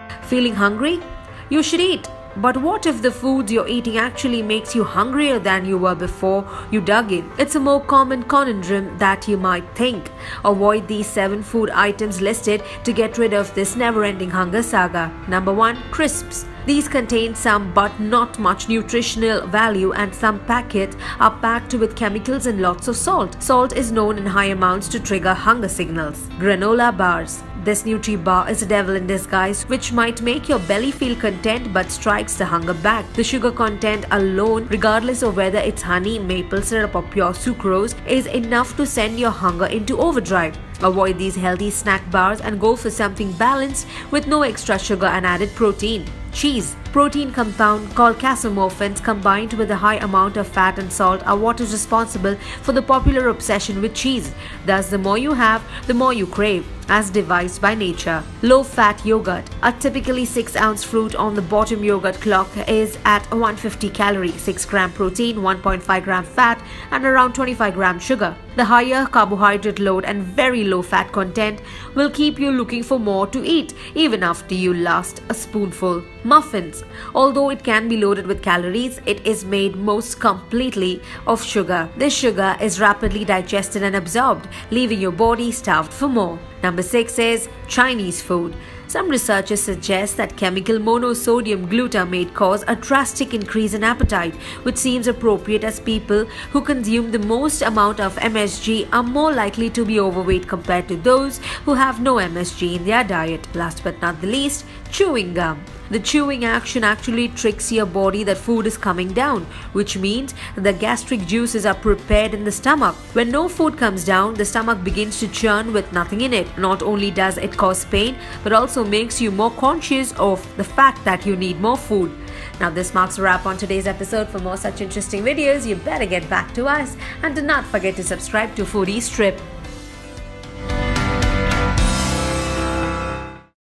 Feeling hungry? You should eat. But what if the food you're eating actually makes you hungrier than you were before you dug in? It's a more common conundrum that you might think. Avoid these 7 food items listed to get rid of this never-ending hunger saga. Number 1. Crisps. These contain some but not much nutritional value, and some packets are packed with chemicals and lots of salt. Salt is known in high amounts to trigger hunger signals. Granola bars. This Nutri-Bar is a devil in disguise which might make your belly feel content but strikes the hunger back. The sugar content alone, regardless of whether it's honey, maple syrup or pure sucrose, is enough to send your hunger into overdrive. Avoid these healthy snack bars and go for something balanced with no extra sugar and added protein. Cheese. Protein compound called casomorphins combined with a high amount of fat and salt are what is responsible for the popular obsession with cheese. Thus, the more you have, the more you crave, as devised by nature. Low-fat yogurt. A typically 6-ounce fruit on the bottom yogurt clock is at 150 calories, 6 gram protein, 1.5 gram fat and around 25 gram sugar. The higher carbohydrate load and very low fat content will keep you looking for more to eat even after you last a spoonful. Muffins. Although it can be loaded with calories, it is made most completely of sugar. This sugar is rapidly digested and absorbed, leaving your body starved for more. Number 6 is Chinese food. Some researchers suggest that chemical monosodium glutamate cause a drastic increase in appetite, which seems appropriate as people who consume the most amount of MSG are more likely to be overweight compared to those who have no MSG in their diet. Last but not the least, chewing gum. The chewing action actually tricks your body that food is coming down, which means the gastric juices are prepared in the stomach. When no food comes down, the stomach begins to churn with nothing in it. Not only does it cause pain, but also makes you more conscious of the fact that you need more food. Now this marks a wrap on today's episode. For more such interesting videos, you better get back to us, and do not forget to subscribe to Foodie Strip.